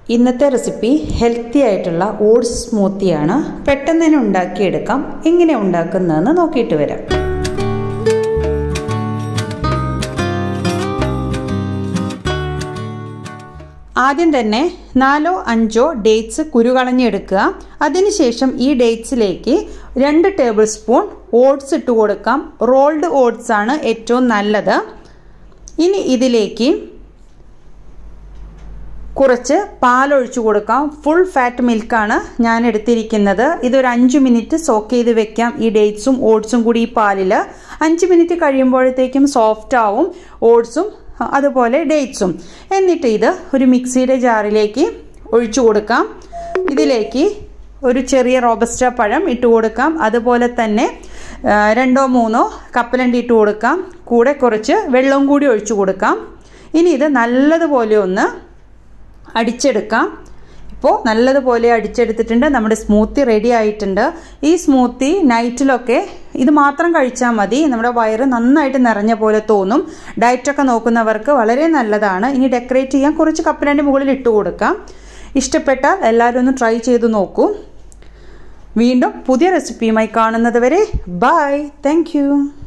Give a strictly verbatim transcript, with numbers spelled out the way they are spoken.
ഇന്നത്തെ recipe healthy ആയിട്ടുള്ള oats സ്മൂത്തിയാണ്. പെട്ടെന്ന് തന്നെ ഉണ്ടാക്കിയെടുക്കാം. എങ്ങനെ ഉണ്ടാക്കുന്നതെന്ന് നോക്കിയിട്ട് വരാം. ആദ്യം തന്നെ നാലോ അഞ്ചോ ഡേറ്റ്സ് കുരുകളഞ്ഞെടുക്കുക. അതിനുശേഷം ഈ ഡേറ്റ്സിലേക്ക് രണ്ട് ടേബിൾ സ്പൂൺ ഓട്സ് ഇട്ട് കൊടുക്കാം. റോൾഡ് ഓട്സ് ആണ് ഏറ്റവും നല്ലത്. ഇനി ഇതിലേക്ക് കുറച്ച് പാലൊഴിച്ചു കൊടുക്കാം. ഫുൾ ഫാറ്റ് മിൽക്കാണ് ഞാൻ എടുത്തിരിക്കുന്നത്. ഇതൊരു അഞ്ച് മിനിറ്റ് സോക്ക് ചെയ്ത് വെക്കാം. ഈ ഡേറ്റ്സും ഓട്സും കൂടി ഈ പാലിൽ അഞ്ച് മിനിറ്റ് കഴിയുമ്പോഴത്തേക്കും സോഫ്റ്റ് ആവും ഓട്സും അതുപോലെ ഡേറ്റ്സും. എന്നിട്ട് ഇത് ഒരു മിക്സിയുടെ ജാറിലേക്ക് ഒഴിച്ചു കൊടുക്കാം. ഇതിലേക്ക് ഒരു ചെറിയ റോബസ്റ്റ പഴം ഇട്ട് കൊടുക്കാം. അതുപോലെ തന്നെ രണ്ടോ മൂന്നോ കപ്പലണ്ടി ഇട്ട് കൊടുക്കാം. കൂടെ കുറച്ച് വെള്ളം കൂടി ഒഴിച്ചു കൊടുക്കാം. ഇനി ഇത് നല്ലതുപോലെ ഒന്ന് അടിച്ചെടുക്കാം. ഇപ്പോൾ നല്ലതുപോലെ അടിച്ചെടുത്തിട്ടുണ്ട്. നമ്മുടെ സ്മൂത്തി റെഡി ആയിട്ടുണ്ട്. ഈ സ്മൂത്തി നൈറ്റിലൊക്കെ ഇത് മാത്രം കഴിച്ചാൽ മതി. നമ്മുടെ വയറ് നന്നായിട്ട് നിറഞ്ഞ പോലെ തോന്നും. ഡയറ്റൊക്കെ നോക്കുന്നവർക്ക് വളരെ നല്ലതാണ്. ഇനി ഡെക്കറേറ്റ് ചെയ്യാൻ കുറച്ച് കപ്പലണ്ടി മുകളിൽ ഇട്ട് കൊടുക്കാം. ഇഷ്ടപ്പെട്ടാൽ എല്ലാവരും ഒന്ന് ട്രൈ ചെയ്ത് നോക്കൂ. വീണ്ടും പുതിയ റെസിപ്പിയുമായി കാണുന്നത് വരെ ബൈ. Thank you.